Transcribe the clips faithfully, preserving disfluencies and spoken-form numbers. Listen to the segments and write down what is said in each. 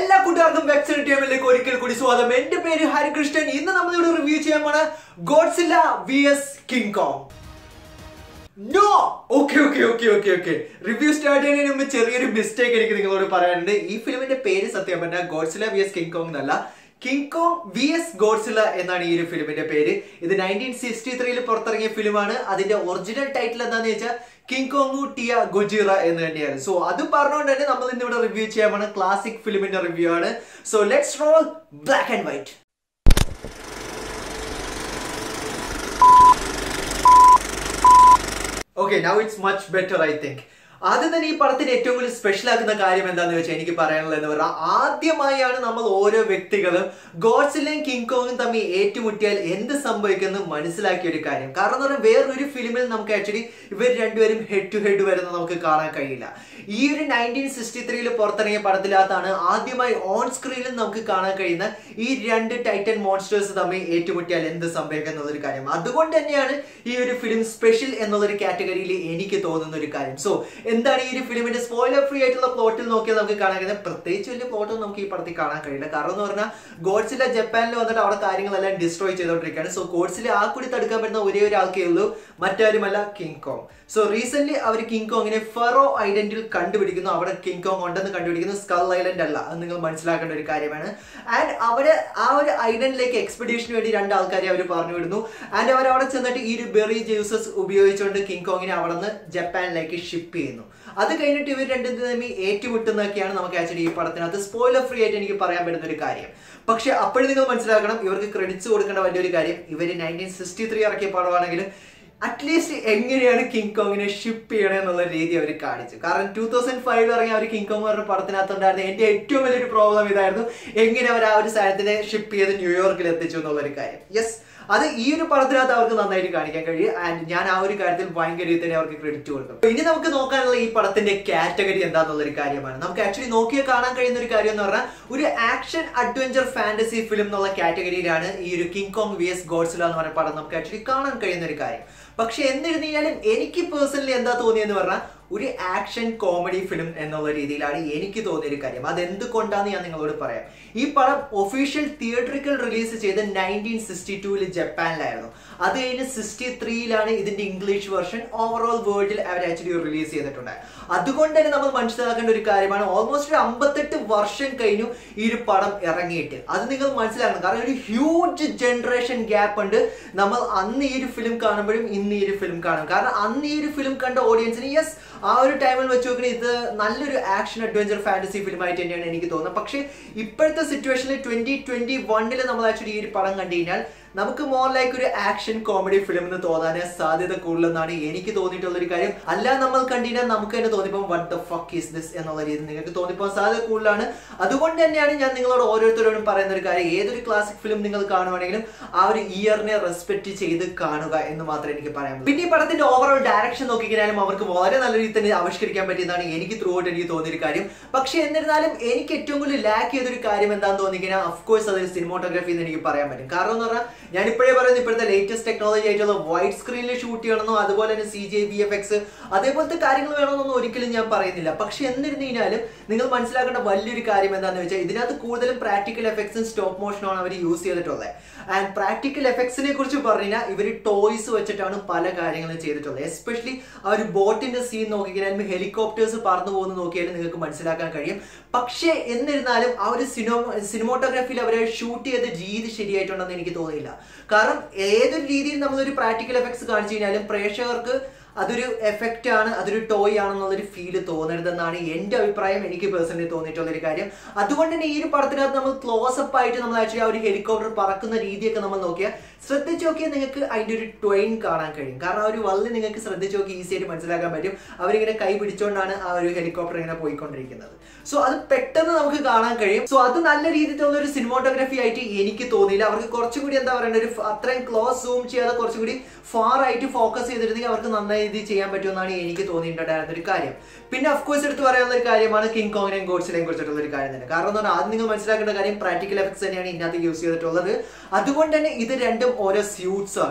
എല്ലാ കൂട്ടുകാർക്കും വെക്സൺ ടീമിലേക്ക് ഒരിക്കൽ കൂടി സ്വാഗതം. എന്റെ പേര് ഹരികൃഷ്ണൻ. ഇന്ന് നമ്മളിവിടെ റിവ്യൂ ചെയ്യാൻ പോണ Godzilla V S King Kong. No okay okay okay okay okay review start ചെയ്യുന്നതിന് മുമ്പ് ചെറിയൊരു മിസ്റ്റേക്ക് എനിക്ക് നിങ്ങളോട് പറയാനുണ്ട്. ഈ ഫിലിമിന്റെ പേര് സത്യം പറഞ്ഞാൽ ഗോഡ്സില്ല വിഎസ് കിങ് കോങ് എന്നല്ല, കിങ് കോങ് വിഎസ് ഗോഡ്സില്ല എന്നാണ് ഈ ഒരു ഫിലിമിന്റെ പേര്. ഇത് നയൻറ്റീൻ സിക്സ്റ്റി ത്രീയിൽ പുറത്തിറങ്ങിയ ഫിലിമാണ്. അതിന്റെ ഒറിജിനൽ ടൈറ്റിൽ എന്താന്ന് വെച്ചാൽ കിങ് കോങ് ടിയ ഗൊജിറ എന്ന് തന്നെയാണ്. സോ അത് പറഞ്ഞുകൊണ്ട് തന്നെ നമ്മൾ ഇന്ന് ഇവിടെ റിവ്യൂ ചെയ്യാൻ പോണ ക്ലാസിക് ഫിലിമിന്റെ റിവ്യൂ ആണ്. So let's roll black and white. Okay, now it's much better, I think. ആദ്യം തന്നെ ഈ പടത്തിന് ഏറ്റവും കൂടുതൽ സ്പെഷ്യൽ ആക്കുന്ന കാര്യം എന്താണെന്ന് വെച്ചാൽ എനിക്ക് പറയാനുള്ളത് എന്ന് പറഞ്ഞാൽ ആദ്യമായാണ് നമ്മൾ ഓരോ വ്യക്തികളും ഗോഡ്സില്ലയും കിങ് കോങ്ങും തമ്മിൽ ഏറ്റുമുട്ടിയാൽ എന്ത് സംഭവിക്കുമെന്ന് മനസ്സിലാക്കിയ ഒരു കാര്യം. കാരണം എന്ന് പറഞ്ഞാൽ വേറൊരു ഫിലിമിൽ നമുക്ക് ആക്ച്വലി ഇവർ രണ്ടുപേരും ഹെഡ് ടു ഹെഡ് വരുന്ന നമുക്ക് കാണാൻ കഴിയില്ല. ഈ ഒരു നയൻറ്റീൻ സിക്സ്റ്റി ത്രീയിൽ പുറത്തിറങ്ങിയ പടത്തിനകത്താണ് ആദ്യമായി ഓൺ സ്ക്രീനിൽ നമുക്ക് കാണാൻ കഴിയുന്ന ഈ രണ്ട് ടൈറ്റൻ മോൺസ്റ്റേഴ്സ് തമ്മിൽ ഏറ്റുമുട്ടിയാൽ എന്ത് സംഭവിക്കും എന്നുള്ളൊരു കാര്യം. അതുകൊണ്ട് തന്നെയാണ് ഈ ഒരു ഫിലിം സ്പെഷ്യൽ എന്നുള്ളൊരു കാറ്റഗറിയിൽ എനിക്ക് തോന്നുന്ന ഒരു കാര്യം. സോ എന്താണ് ഈ ഒരു ഫിലിമിന്റെ സ്പോയിലർ ഫ്രീ ആയിട്ടുള്ള പ്ലോട്ടിൽ നോക്കിയാൽ നമുക്ക് കാണാൻ കഴിയുന്നത്? പ്രത്യേകിച്ച് വലിയ പ്ലോട്ടൊന്നും നമുക്ക് ഈ പടത്തിൽ കാണാൻ കഴിയില്ല. കാരണം എന്ന് പറഞ്ഞാൽ ഗോഡ്സില്ല ജപ്പാനിൽ വന്നിട്ട് അവിടെ കാര്യങ്ങളെല്ലാം ഡിസ്ട്രോയ് ചെയ്തുകൊണ്ടിരിക്കുകയാണ്. സോ ഗോഡ്സില്ല ആ കൂടി തടുക്കാൻ പറ്റുന്ന ഒരേ ഒരു ആൾക്കേ ഉള്ളൂ, മറ്റാരുമല്ല കിങ് കോങ്. സോ റീസെന്റ് അവർ കിങ് കോങ്ങിനെ ഫെറോ ഐലൻഡിൽ കണ്ടുപിടിക്കുന്നു. അവിടെ കിങ് കോങ് ഉണ്ടെന്ന് കണ്ടുപിടിക്കുന്നു, സ്കൾ ഐലൻഡ് അല്ല. അത് നിങ്ങൾ മനസ്സിലാക്കേണ്ട ഒരു കാര്യമാണ്. ആൻഡ് അവര് ആ ഒരു ഐലൻഡിലേക്ക് എക്സ്പെഡീഷന് വേണ്ടി രണ്ട് ആൾക്കാരെ അവർ പറഞ്ഞു വിടുന്നു. ആൻഡ് അവർ അവിടെ ചെന്നിട്ട് ഈ ഒരു ബെറി ജ്യൂസസ് ഉപയോഗിച്ചുകൊണ്ട് കിങ് കോങ്ങിനെ അവിടെ നിന്ന് ജപ്പാനിലേക്ക് ഷിപ്പ് ചെയ്യുന്നു. അത് കഴിഞ്ഞിട്ട് ഇവർ രണ്ടും തമ്മിൽ ഏറ്റുമുട്ടുന്നതൊക്കെയാണ് നമുക്ക് ആക്ച്വലി ഈ പടത്തിനകത്ത് സ്പോയിലർ ഫ്രീ ആയിട്ട് എനിക്ക് പറയാൻ പറ്റുന്ന ഒരു കാര്യം. പക്ഷെ അപ്പോഴും നിങ്ങൾ മനസ്സിലാക്കണം, ഇവർക്ക് ക്രെഡിറ്റ്സ് കൊടുക്കേണ്ട വലിയൊരു കാര്യം, ഇവർ നയൻറ്റീൻ സിക്സ്റ്റി ത്രീ ഇറക്കിയ പടമാണെങ്കിലും അറ്റ്ലീസ്റ്റ് എങ്ങനെയാണ് കിങ് കോങ്ങിനെ ഷിപ്പ് ചെയ്യണേ എന്നുള്ള രീതി അവർ കാണിച്ചു. കാരണം ടൂ തൗസൻഡ് ഫൈവിൽ ഇറങ്ങിയ അവർ കിങ് കോങ് പറഞ്ഞ പടത്തിനകത്തുണ്ടായിരുന്ന എന്റെ ഏറ്റവും വലിയൊരു പ്രോബ്ലം ഇതായിരുന്നു, എങ്ങനെ അവർ ആ ഒരു സാധനത്തിനെ ഷിപ്പ് ചെയ്ത് ന്യൂയോർക്കിൽ എത്തിച്ചു എന്നുള്ളൊരു കാര്യം. യെസ്, അത് ഈ ഒരു പടത്തിനകത്ത് അവർക്ക് നന്നായിട്ട് കാണിക്കാൻ കഴിയും. ആൻഡ് ഞാൻ ആ ഒരു കാര്യത്തിൽ ഭയങ്കര രീതി തന്നെ അവർക്ക് ക്രെഡിറ്റ് കൊടുക്കും. ഇനി നമുക്ക് നോക്കാനുള്ള ഈ പടത്തിന്റെ കാറ്റഗറി എന്താണെന്നുള്ളൊരു കാര്യമാണ്. നമുക്ക് ആക്ച്വലി നോക്കിയാൽ കാണാൻ കഴിയുന്ന ഒരു കാര്യം എന്ന് പറഞ്ഞാൽ ഒരു ആക്ഷൻ അഡ്വഞ്ചർ ഫാന്റസി ഫിലിം എന്നുള്ള കാറ്റഗറിയിലാണ് ഈ ഒരു കിങ് കോങ് വിഎസ് ഗോഡ്സില്ല എന്ന് പറഞ്ഞ പടം നമുക്ക് ആക്ച്വലി കാണാൻ കഴിയുന്ന ഒരു കാര്യം. പക്ഷെ എന്നിരുന്നാലും എനിക്ക് പേഴ്സണലി എന്താ തോന്നിയെന്ന് പറഞ്ഞാൽ ഒരു ആക്ഷൻ കോമഡി ഫിലിം എന്നുള്ള രീതിയിലാണ് എനിക്ക് തോന്നിയൊരു കാര്യം. അതെന്തുകൊണ്ടാന്ന് ഞാൻ നിങ്ങളോട് പറയാം. ഈ പടം ഒഫീഷ്യൽ തിയേറ്ററിക്കൽ റിലീസ് ചെയ്ത് നയൻറ്റീൻ സിക്സ്റ്റി ടൂവിൽ ജപ്പാനിലായിരുന്നു. അത് കഴിഞ്ഞ് സിക്സ്റ്റി ത്രീയിലാണ് ഇതിന്റെ ഇംഗ്ലീഷ് വെർഷൻ ഓവറോൾ വേൾഡിൽ അവർ ആക്ച്വലി റിലീസ് ചെയ്തിട്ടുണ്ട്. അതുകൊണ്ട് തന്നെ നമ്മൾ മനസ്സിലാക്കേണ്ട ഒരു കാര്യമാണ്, ഓൾമോസ്റ്റ് ഒരു അമ്പത്തെട്ട് വർഷം കഴിഞ്ഞു ഈ ഒരു പടം ഇറങ്ങിയിട്ട്. അത് നിങ്ങൾ മനസ്സിലാക്കണം. കാരണം ഒരു ഹ്യൂജ് ജനറേഷൻ ഗ്യാപ്പ് ഉണ്ട് നമ്മൾ അന്ന് ഈ ഒരു ഫിലിം കാണുമ്പോഴും ഇന്ന് ഈ ഒരു ഫിലിം കാണും. കാരണം അന്ന് ഈ ഒരു ഫിലിം കണ്ട ഓഡിയൻസിന് യെസ് ആ ഒരു ടൈമിൽ വെച്ച് നോക്കണേ ഇത് നല്ലൊരു ആക്ഷൻ അഡ്വഞ്ചർ ഫാന്റസി ഫിലിം ആയിട്ട് തന്നെയാണ് എനിക്ക് തോന്നുന്നത്. പക്ഷേ ഇപ്പോഴത്തെ സിറ്റുവേഷനിൽ ട്വന്റി ട്വന്റി വണ്ണിൽ നമ്മൾ ആക്ച്വലി ഈ ഒരു പടം കണ്ടു കഴിഞ്ഞാൽ നമുക്ക് മോർ ലൈക്ക് ഒരു ആക്ഷൻ കോമഡി ഫിലിം എന്ന് തോന്നാൻ സാധ്യത കൂടുതലെന്നാണ് എനിക്ക് തോന്നിയിട്ടുള്ള ഒരു കാര്യം. അല്ല നമ്മൾ കണ്ടിനാൽ നമുക്ക് തന്നെ തോന്നിപ്പോ what the fuck is this എന്നുള്ള രീതി നിങ്ങൾക്ക് തോന്നിപ്പോ സാധ്യത കൂടുതലാണ്. അതുകൊണ്ട് തന്നെയാണ് ഞാൻ നിങ്ങളോട് ഓരോരുത്തരോടും പറയുന്ന ഒരു കാര്യം, ഏതൊരു ക്ലാസിക് ഫിലിം നിങ്ങൾ കാണുവാണെങ്കിലും ആ ഒരു ഇയറിനെ റെസ്പെക്ട് ചെയ്ത് കാണുക എന്ന് മാത്രമേ എനിക്ക് പറയാൻ പറ്റൂ. പിന്നെ ഈ പടത്തിന്റെ ഓവറോൾ ഡയറക്ഷൻ നോക്കിക്കഴിഞ്ഞാലും അവർക്ക് വളരെ നല്ല രീതിയിൽ തന്നെ ആവിഷ്കരിക്കാൻ പറ്റിയതാണ് എനിക്ക് ത്രൂ ഔട്ട് എനിക്ക് തോന്നിയൊരു കാര്യം. പക്ഷെ എന്നിരുന്നാലും എനിക്ക് ഏറ്റവും കൂടുതൽ ലാക്ക് ചെയ്തൊരു കാര്യം എന്താണെന്ന് തോന്നിക്കഴിഞ്ഞാൽ അഫ്കോഴ്സ് അതൊരു സിനിമോട്ടോഗ്രാഫി എന്ന് എനിക്ക് പറയാൻ പറ്റും. കാരണം എന്ന് പറഞ്ഞാൽ ഞാൻ ഇപ്പോഴേ പറയുന്നത് ഇപ്പോഴത്തെ ലേറ്റസ്റ്റ് ടെക്നോളജി ആയിട്ടുള്ള വൈറ്റ് സ്ക്രീനിൽ ഷൂട്ട് ചെയ്യണമെന്നോ അതുപോലെ തന്നെ C G V F X അതേപോലത്തെ കാര്യങ്ങൾ വേണമെന്നൊന്നും ഒരിക്കലും ഞാൻ പറയുന്നില്ല. പക്ഷെ എന്നിരുന്നു കഴിഞ്ഞാലും നിങ്ങൾ മനസ്സിലാക്കേണ്ട വലിയൊരു കാര്യം എന്താണെന്ന് വെച്ചാൽ ഇതിനകത്ത് കൂടുതലും പ്രാക്ടിക്കൽ എഫക്ട്സും സ്റ്റോപ്പ് മോഷനുമാണ് അവർ യൂസ് ചെയ്തിട്ടുള്ളത്. ആൻഡ് പ്രാക്ടിക്കൽ എഫക്ട്സിനെ കുറിച്ച് പറഞ്ഞാൽ ഇവർ ടോയ്സ് വെച്ചിട്ടാണ് പല കാര്യങ്ങളും ചെയ്തിട്ടുള്ളത്. എസ്പെഷ്യലി ആ ഒരു ബോട്ടിന്റെ സീൻ നോക്കിക്കഴിഞ്ഞാൽ ഹെലികോപ്റ്റേഴ്സ് പറന്നു പോകുന്ന നോക്കിയാലും നിങ്ങൾക്ക് മനസ്സിലാക്കാൻ കഴിയും. പക്ഷേ എന്നിരുന്നാലും ആ ഒരു സിനിമ സിനിമോട്ടോഗ്രാഫിയിൽ അവരെ ഷൂട്ട് ചെയ്ത രീതി ശരിയായിട്ടുണ്ടെന്ന് എനിക്ക് തോന്നിയില്ല. കാരണം ഏതൊരു രീതിയിൽ നമ്മളൊരു പ്രാക്ടിക്കൽ എഫക്ട്സ് കാണിച്ചു കഴിഞ്ഞാലും പ്രേക്ഷകർക്ക് അതൊരു എഫക്റ്റ് ആണ്, അതൊരു ടോയ് ആണെന്നുള്ളൊരു ഫീല് തോന്നരുതെന്നാണ് എൻ്റെ അഭിപ്രായം. എനിക്ക് പേഴ്സണലി തോന്നിയിട്ടുള്ളൊരു കാര്യം. അതുകൊണ്ട് തന്നെ ഈ ഒരു പടത്തിനകത്ത് നമ്മൾ ക്ലോസപ്പ് ആയിട്ട് നമ്മൾ ആക്ച്വലി ആ ഒരു ഹെലികോപ്റ്റർ പറക്കുന്ന രീതിയൊക്കെ നമ്മൾ നോക്കിയാൽ ശ്രദ്ധിച്ചു നോക്കിയാൽ നിങ്ങൾക്ക് അതിൻ്റെ ഒരു ട്വൈൻ കാണാൻ കഴിയും. കാരണം ആ ഒരു വള്ളി നിങ്ങൾക്ക് ശ്രദ്ധിച്ചു നോക്കി ഈസി ആയിട്ട് മനസ്സിലാക്കാൻ പറ്റും. അവരിങ്ങനെ കൈ പിടിച്ചുകൊണ്ടാണ് ആ ഒരു ഹെലികോപ്റ്റർ ഇങ്ങനെ പോയിക്കൊണ്ടിരിക്കുന്നത്. സോ അത് പെട്ടെന്ന് നമുക്ക് കാണാൻ കഴിയും. സോ അത് നല്ല രീതിയിലുള്ള ഒരു സിനിമോട്ടോഗ്രാഫി ആയിട്ട് എനിക്ക് തോന്നിയില്ല. അവർക്ക് കുറച്ചും കൂടി എന്താ പറയുക, ഒരു അത്രയും ക്ലോസ് സൂം ചെയ്യാതെ കുറച്ചും കൂടി ഫാർ ആയിട്ട് ഫോക്കസ് ചെയ്തിരുന്നെങ്കിൽ അവർക്ക് നന്നായി ഇത് ചെയ്യാൻ പറ്റുമെന്നാണ് എനിക്ക് തോന്നിയിട്ടുണ്ടായിരുന്ന ഒരു കാര്യം. പിന്നെ അഫ്കോഴ്സ് എടുത്ത് പറയാനുള്ള ഒരു കാര്യമാണ് കിങ് കോങ്ങിനെയും ഗോഡ്സില്ലയും കുറിച്ചിട്ടുള്ള ഒരു കാര്യം തന്നെ. കാരണം എന്ന് പറഞ്ഞാൽ ആദ്യം നിങ്ങൾ മനസ്സിലാക്കേണ്ട കാര്യം പ്രാക്ടിക്കൽ എഫക്ട്സ് തന്നെയാണ് ഇതിനകത്ത് യൂസ് ചെയ്തിട്ടുള്ളത്. അതുകൊണ്ട് തന്നെ ഇത് രണ്ടും ഓരോ സ്യൂട്ട്സ് ആണ്.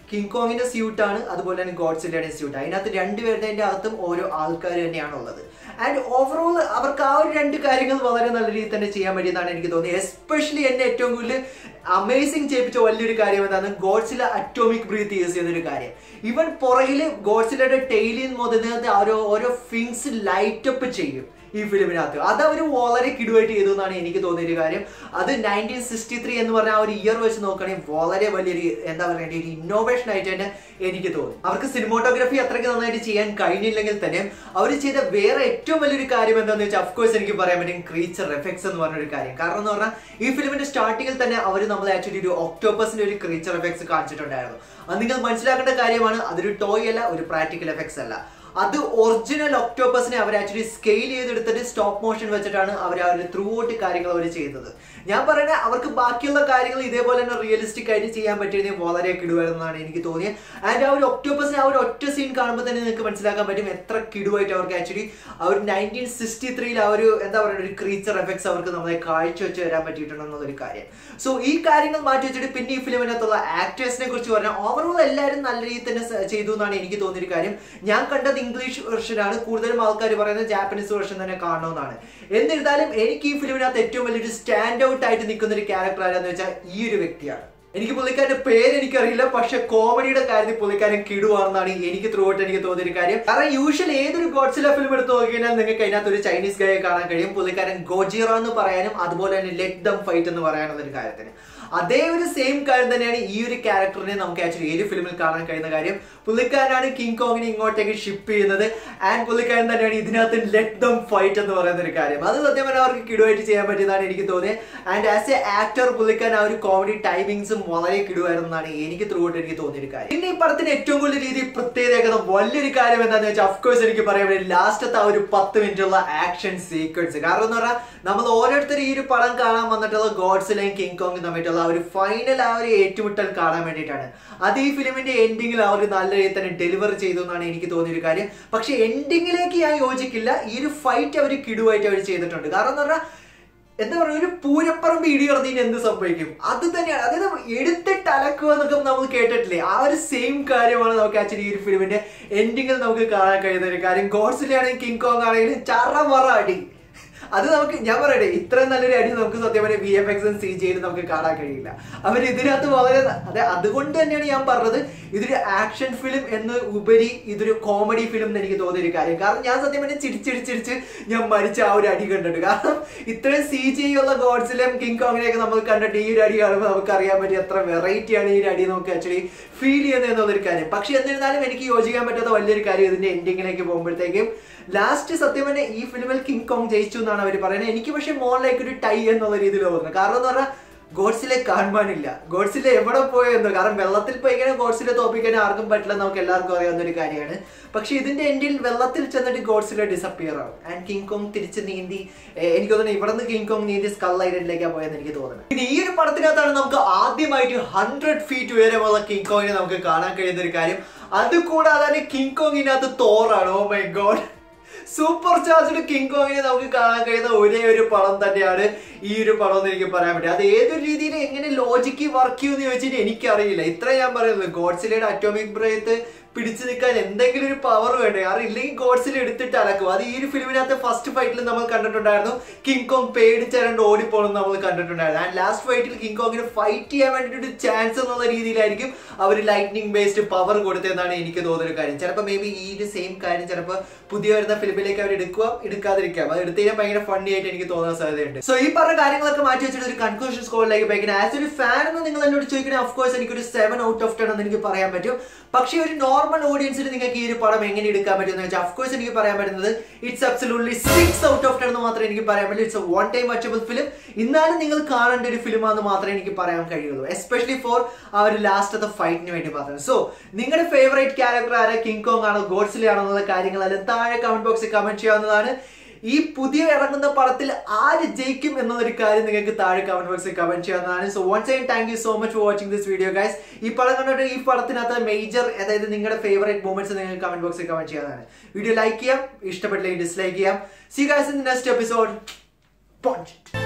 കിങ് കോങ്ങിന്റെ സ്യൂട്ടാണ്, അതുപോലെ തന്നെ ഗോഡ്സില്ലയുടെ സ്യൂട്ട്. അതിനകത്ത് രണ്ടുപേരുടെ അകത്തും ഓരോ ആൾക്കാർ തന്നെയാണ് ഉള്ളത്. ആൻഡ് ഓവറോൾ അവർക്ക് ആ ഒരു രണ്ട് കാര്യങ്ങൾ വളരെ നല്ല രീതിയിൽ തന്നെ ചെയ്യാൻ പറ്റിയെന്നാണ് എനിക്ക് തോന്നിയത്. എസ്പെഷ്യലി എന്നെ ഏറ്റവും കൂടുതൽ അമേസിംഗ് ചെയ്യിപ്പിച്ച വലിയൊരു കാര്യം എന്താണ്, ഗോഡ്സില്ല അറ്റോമിക് ബ്രീത്ത് യൂസ് ചെയ്തൊരു കാര്യം. ഇവൻ പുറകില് ഗോഡ്സില്ലയുടെ ടെയിലിൽ മുതൽ ഓരോ ഓരോ ഫിങ്സ് ലൈറ്റപ്പ് ചെയ്യും ഈ ഫിലിമിനകത്ത്. അത് അവർ വളരെ കിടുവായിട്ട് ചെയ്തു എന്നാണ് എനിക്ക് തോന്നിയൊരു കാര്യം. അത് നയൻറ്റീൻ സിക്സ്റ്റി ത്രീ എന്ന് പറഞ്ഞ ആ ഒരു ഇയർ വെച്ച് നോക്കുകയാണെങ്കിൽ വളരെ വലിയൊരു എന്താ പറയുക ഒരു ഇന്നോവേഷൻ ആയിട്ട് തന്നെ എനിക്ക് തോന്നി. അവർക്ക് സിനിമോട്ടോഗ്രാഫി അത്രയ്ക്ക് നന്നായിട്ട് ചെയ്യാൻ കഴിഞ്ഞില്ലെങ്കിൽ തന്നെ അവർ ചെയ്ത വേറെ ഏറ്റവും വലിയൊരു കാര്യം എന്താണെന്ന് വെച്ചാൽ അഫ്കോഴ്സ് എനിക്ക് പറയാൻ പറ്റും ക്രീച്ചർ എഫക്ട്സ് എന്ന് പറഞ്ഞൊരു കാര്യം. കാരണം എന്ന് പറഞ്ഞാൽ ഈ ഫിലിമിന്റെ സ്റ്റാർട്ടിങ്ങിൽ തന്നെ അവർ നമ്മൾ ആക്ച്വലി ഒരു ഒക്ടോപ്പസിന്റെ ഒരു ക്രീച്ചർ എഫക്ട്സ് കാണിച്ചിട്ടുണ്ടായിരുന്നു. അത് നിങ്ങൾ മനസ്സിലാക്കേണ്ട കാര്യമാണ്, അതൊരു ടോയ് അല്ല, ഒരു പ്രാക്ടിക്കൽ എഫക്ട്സ് അല്ല. അത് ഒറിജിനൽ ഒക്ടോപ്പസിനെ അവർ ആക്ച്വലി സ്കെയിൽ ചെയ്തെടുത്തിട്ട് സ്റ്റോപ്പ് മോഷൻ വെച്ചിട്ടാണ് അവർ ആ ഒരു ത്രൂ ഔട്ട് കാര്യങ്ങൾ അവർ ചെയ്തത്. ഞാൻ പറയുന്നത് അവർക്ക് ബാക്കിയുള്ള കാര്യങ്ങൾ ഇതേപോലെ തന്നെ റിയലിസ്റ്റിക് ആയിട്ട് ചെയ്യാൻ പറ്റിയത് വളരെ കിടുവായിരുന്നാണ് എനിക്ക് തോന്നിയത്. ആൻഡ് ആ ഒരു ഒക്ടോപ്പസിനെ ആ ഒരു ഒറ്റ സീൻ കാണുമ്പോൾ തന്നെ നിങ്ങൾക്ക് മനസ്സിലാക്കാൻ പറ്റും എത്ര കിടുവായിട്ട് അവർക്ക് ആക്ച്വലി ആ ഒരു നയൻറ്റീൻ സിക്സ്റ്റി ത്രീയിൽ ആ ഒരു എന്താ പറയുക ഒരു ക്രീച്ചർ എഫക്ട്സ് അവർക്ക് നമ്മളെ കാഴ്ച വെച്ച് വരാൻ പറ്റിയിട്ടുണ്ടെന്നുള്ളൊരു കാര്യം. സോ ഈ കാര്യങ്ങൾ മാറ്റി വെച്ചിട്ട് പിന്നെ ഈ ഫിലിമിനകത്തുള്ള ആക്ടേഴ്സിനെ കുറിച്ച് പറഞ്ഞാൽ ഓവറോൾ എല്ലാവരും നല്ല രീതിയിൽ തന്നെ ചെയ്തു എന്നാണ് എനിക്ക് തോന്നിയൊരു കാര്യം. ഞാൻ കണ്ടത് ഇംഗ്ലീഷ് വെർഷനാണ്, കൂടുതലും ആൾക്കാർ പറയുന്നത് ജാപ്പനീസ് വെർഷൻ തന്നെ കാണണമെന്നാണ്. എന്നിരുന്നാലും എനിക്ക് ഈ ഫിലിമിനകത്ത് ഏറ്റവും വലിയൊരു സ്റ്റാൻഡ് ഔട്ട് ആയിട്ട് നിൽക്കുന്ന ഒരു ക്യാരക്ടർ ആരാന്ന് വെച്ചാൽ ഈ ഒരു വ്യക്തിയാണ്. എനിക്ക് പുള്ളിക്കാരന്റെ പേര് എനിക്കറിയില്ല, പക്ഷെ കോമഡിയുടെ കാര്യത്തിൽ പുള്ളിക്കാരൻ കിടുവാണെന്നാണ് എനിക്ക് ത്രൂ ഔട്ട് എനിക്ക് തോന്നിയൊരു കാര്യം. കാരണം യൂഷ്വലി ഏതൊരു ഗോഡ്സില്ല ഫിലിം എടുത്ത് നോക്കിക്കഴിഞ്ഞാൽ നിങ്ങൾക്ക് അതിനകത്ത് ഒരു ചൈനീസ് ഗായെ കാണാൻ കഴിയും. പുള്ളിക്കാരൻ ഗോജിറ എന്ന് പറയാനും അതുപോലെ തന്നെ ലെറ്റ് ദം ഫൈറ്റ് എന്ന് പറയാനുള്ള ഒരു കാര്യത്തിന് അതേ ഒരു സെയിം കാര്യം തന്നെയാണ് ഈ ഒരു ക്യാരക്ടറിനെ നമുക്ക് ആക്ച്വലി ഏത് ഫിലിമിൽ കാണാൻ കഴിയുന്ന കാര്യം. പുള്ളിക്കാരനാണ് കിങ് കോങ്ങിനെ ഇങ്ങോട്ടേക്ക് ഷിപ്പ് ചെയ്യുന്നത് ആൻഡ് പുള്ളിക്കാരൻ തന്നെയാണ് ഇതിനകത്ത് ലെറ്റ് ദം ഫൈറ്റ് എന്ന് പറയുന്ന ഒരു കാര്യം. അത് സത്യം പറഞ്ഞാൽ അവർക്ക് കിടുവായിട്ട് ചെയ്യാൻ പറ്റിയതാണ് എനിക്ക് തോന്നിയത്. ആൻഡ് ആസ് എ ആക്ടർ പുള്ളിക്കാരൻ ആ ഒരു കോമഡി ടൈമിങ്സും വളരെ കിടുവായിരുന്നാണ് എനിക്ക് ത്രൂ ഔട്ട് എനിക്ക് തോന്നിയൊരു കാര്യം. പിന്നെ ഈ പടത്തിന് ഏറ്റവും കൂടുതൽ രീതി പ്രത്യേകത വലിയൊരു കാര്യം എന്താണെന്ന് വെച്ചാൽ അഫ്കോഴ്സ് എനിക്ക് പറയാൻ പറ്റും ലാസ്റ്റത്തെ ആ ഒരു പത്ത് മിനിറ്റുള്ള ആക്ഷൻ സീക്വൻസ്. കാരണം എന്ന് പറഞ്ഞാൽ നമ്മൾ ഓരോരുത്തരും ഈ ഒരു പടം കാണാൻ വന്നിട്ടുള്ള ഗോഡ്സില്ലയും കിങ് കോങ്ങും തമ്മിലുള്ള ആ ഒരു ഫൈനൽ ആ ഒരു ഏറ്റുമുട്ടൽ കാണാൻ വേണ്ടിയിട്ടാണ്. അത് ഈ ഫിലിമിന്റെ എൻഡിങ്ങിൽ അവർ നല്ല രീതിയിൽ തന്നെ ഡെലിവർ ചെയ്തു എന്നാണ് എനിക്ക് തോന്നിയൊരു കാര്യം. പക്ഷെ എൻഡിങ്ങിലേക്ക് ഞാൻ യോജിക്കില്ല, ഈ ഒരു ഫൈറ്റ് അവർ കിടുവായിട്ട് അവർ ചെയ്തിട്ടുണ്ട്. കാരണം എന്ന് പറഞ്ഞാൽ എന്താ പറയുക ഒരു പൂരപ്പറമ്പ് ഇടിയറന്നതിന് എന്ത് സംഭവിക്കും അത് തന്നെയാണ്. അതായത് എടുത്തിട്ട് അലക്കുക എന്നൊക്കെ നമ്മൾ കേട്ടിട്ടില്ലേ, ആ ഒരു സെയിം കാര്യമാണ് നമുക്ക് ആക്ച്വലി ഈ ഒരു ഫിലിമിന്റെ എൻഡിങ്ങിൽ നമുക്ക് കാണാൻ കഴിയുന്ന ഒരു കാര്യം. ഗോഡ്സില്ലയാണെങ്കിലും കിങ് കോങ് ആണെങ്കിലും ചറമറ അടി. അത് നമുക്ക് ഞാൻ പറയട്ടെ ഇത്രയും നല്ലൊരു അടി നമുക്ക് സത്യം പറഞ്ഞാൽ വി എഫ് എക്സും സി ജിയിലും നമുക്ക് കാണാൻ കഴിയില്ല. അവർ ഇതിനകത്ത് വളരെ അതെ അതുകൊണ്ട് തന്നെയാണ് ഞാൻ പറഞ്ഞത് ഇതൊരു ആക്ഷൻ ഫിലിം എന്ന് ഉപരി ഇതൊരു കോമഡി ഫിലിം എന്ന് എനിക്ക് തോന്നിയൊരു കാര്യം. കാരണം ഞാൻ സത്യം പറഞ്ഞാൽ ചിരിച്ചിടിച്ചിടിച്ച് ഞാൻ മരിച്ച ആ ഒരു അടി കണ്ടിട്ട്. കാരണം ഇത്രയും സി ജി ഉള്ള ഗോഡ്സിലും കിങ് കോങ്ങിനെയൊക്കെ നമ്മൾ കണ്ടിട്ട് ഈ ഒരു അടി കാണുമ്പോൾ നമുക്ക് അറിയാൻ പറ്റും എത്ര വെറൈറ്റിയാണ് ഈ ഒരു അടി നമുക്ക് ആക്ച്വലി ഫീൽ ചെയ്യുന്നത് എന്നുള്ളൊരു കാര്യം. പക്ഷെ എന്നിരുന്നാലും എനിക്ക് യോജിക്കാൻ പറ്റാത്ത വലിയൊരു കാര്യം ഇതിന്റെ എൻഡിങ്ങിലേക്ക് പോകുമ്പോഴത്തേക്കും ലാസ്റ്റ് സത്യം തന്നെ ഈ ഫിലിമിൽ കിങ് കോങ് ജയിച്ചു എന്നാണ് അവർ പറയുന്നത്. എനിക്ക് പക്ഷെ മോളിലേക്ക് ഒരു ടൈ എന്നുള്ള രീതിയിൽ തോന്നുന്നത്. കാരണം എന്ന് പറഞ്ഞാൽ ഗോഡ്സിലെ കാണുവാനില്ല, ഗോഡ്സിലെ എവിടെ പോയെന്നോ. കാരണം വെള്ളത്തിൽ പോയി ഇങ്ങനെ ഗോഡ്സിലെ തോപ്പിക്കാൻ ആർക്കും പറ്റില്ല, നമുക്ക് എല്ലാവർക്കും അറിയാവുന്ന ഒരു കാര്യമാണ്. പക്ഷെ ഇതിന്റെ എൻഡിൽ വെള്ളത്തിൽ ചെന്നിട്ട് ഗോഡ്സിലെ ഡിസപ്പിയർ ആവും ആൻഡ് കിങ് കോങ് തിരിച്ച് നീന്തി എനിക്ക് തോന്നുന്നു ഇവിടെ നിന്ന് കിങ് കോങ് നീന്തി സ്കൾ ഐലൻഡിലേക്കാണ് പോയെന്ന് എനിക്ക് തോന്നുന്നത്. പിന്നെ ഈ ഒരു പടത്തിനകത്താണ് നമുക്ക് ആദ്യമായിട്ട് ഹൺഡ്രഡ് ഫീറ്റ് ഉയരമുള്ള കിങ് കോങ്ങിനെ നമുക്ക് കാണാൻ കഴിയുന്ന ഒരു കാര്യം. അതുകൂടാതെ കിങ് കോങ്ങിനകത്ത് തോറാണ്. Oh my God, super charged King കോങ്ങിനെ നമുക്ക് കാണാൻ കഴിയുന്ന ഒരേ ഒരു പടം തന്നെയാണ് ഈ ഒരു പടം എന്ന് എനിക്ക് പറയാൻ പറ്റും. അത് ഏതൊരു രീതിയിൽ എങ്ങനെ ലോജിക്ക് വർക്ക് ചെയ്യുമെന്ന് ചോദിച്ചിട്ട് എനിക്കറിയില്ല. ഇത്ര ഞാൻ പറയുന്നത് ഗോഡ്സില്ലയുടെ അറ്റോമിക് ബ്രേത്ത് പിടിച്ചു നിൽക്കാൻ എന്തെങ്കിലും ഒരു പവർ വേണ്ടേ, കാരണം ഇല്ലെങ്കിൽ ഗോഡ്സില്ല എടുത്തിട്ട് അലക്കും. അത് ഈ ഒരു ഫിലിമിനകത്ത് ഫസ്റ്റ് ഫൈറ്റിൽ നമ്മൾ കണ്ടിട്ടുണ്ടായിരുന്നു. കിങ് കോങ് പേടിച്ചരണ്ട് ഓടിപ്പോണെന്ന് നമ്മൾ കണ്ടിട്ടുണ്ടായിരുന്നു. ആൻഡ് ലാസ്റ്റ് ഫൈറ്റിൽ കിങ് കോങ്ങിന് ഫൈറ്റ് ചെയ്യാൻ വേണ്ടിയിട്ട് ചാൻസ് എന്നുള്ള രീതിയിലായിരിക്കും അവർ ലൈറ്റ്നിങ് ബേസ്ഡ് പവർ കൊടുത്തതെന്നാണ് എനിക്ക് തോന്നുന്ന കാര്യം. ചിലപ്പോൾ മേ ബി ഈ ഒരു സെയിം കാര്യം ചിലപ്പോൾ പുതിയ വരുന്ന ഫിലിമിലേക്ക് അവർ എടുക്കുക എടുക്കാതിരിക്കാം. അത് എടുത്തു കഴിഞ്ഞാൽ ഭയങ്കര ഫണ്ണി ആയിട്ട് എനിക്ക് തോന്നാൻ സാധ്യതയുണ്ട്. സോ ഈ പറഞ്ഞ കാര്യങ്ങളൊക്കെ മാറ്റി വെച്ചിട്ട് ഒരു കൺക്ലൂഷൻ സ്കോറിലേക്ക് പോയിക്കുന്നത് ആസ് ഒരു ഫാൻ എന്ന് നിങ്ങൾ എന്നോട് ചോദിക്കണേ ഓഫ്കോഴ്സ് എനിക്കൊരു സെവൻ ഔട്ട് ഓഫ് ടെൻ എന്ന് എനിക്ക് പറയാൻ പറ്റും. പക്ഷേ ഒരു നോർമൽ ഓഡിയൻസിന് നിങ്ങൾക്ക് ഈ ഒരു പടം എങ്ങനെ എടുക്കാൻ പറ്റും എന്ന് വെച്ചാൽ ഓഫ്കോഴ്സ് എനിക്ക് പറയാൻ പറ്റുന്നത് it's absolutely six out of ten എന്ന് മാത്രമേ എനിക്ക് പറയാൻ പറ്റൂ. It's a one time watchable film. ഇന്നാലും നിങ്ങൾ കാണേണ്ട ഒരു ഫിലിമാണെന്ന് മാത്രമേ എനിക്ക് പറയാൻ കഴിയുള്ളൂ, എസ്പെഷ്യലി ഫോർ ആ ഒരു ലാസ്റ്റത്തെ ഫൈറ്റിന് വേണ്ടി മാത്രം. സോ നിങ്ങളുടെ ഫേവറേറ്റ് ക്യാരക്ടർ ആരെ, കിങ് കോങ് ആണോ ഗോഡ്സില്ല ആണോ എന്നുള്ള കാര്യങ്ങളെല്ലാം താഴെ കമന്റ് ബോക്സിൽ കമന്റ് ചെയ്യാവുന്നതാണ്. ഈ പുതിയ ഇറങ്ങുന്ന പടത്തിൽ ആര് ജയിക്കും എന്നുള്ളൊരു കാര്യം നിങ്ങൾക്ക് താഴെ കമന്റ് ബോക്സിൽ കമന്റ് ചെയ്യാവുന്നതാണ്. So once again thank you so much for watching this video guys. ഈ പടം കണ്ടിട്ട് ഈ പടത്തിനകത്ത് മേജർ അതായത് നിങ്ങളുടെ ഫേവറേറ്റ് മൊമെന്റ്സ് നിങ്ങൾക്ക് കമന്റ് ബോക്സിൽ കമന്റ് ചെയ്യാവുന്നതാണ്. വീഡിയോ ലൈക്ക് ചെയ്യാം, ഇഷ്ടപ്പെട്ടില്ലെങ്കിൽ ഡിസ്ലൈക്ക് ചെയ്യാം. See guys in the next episode.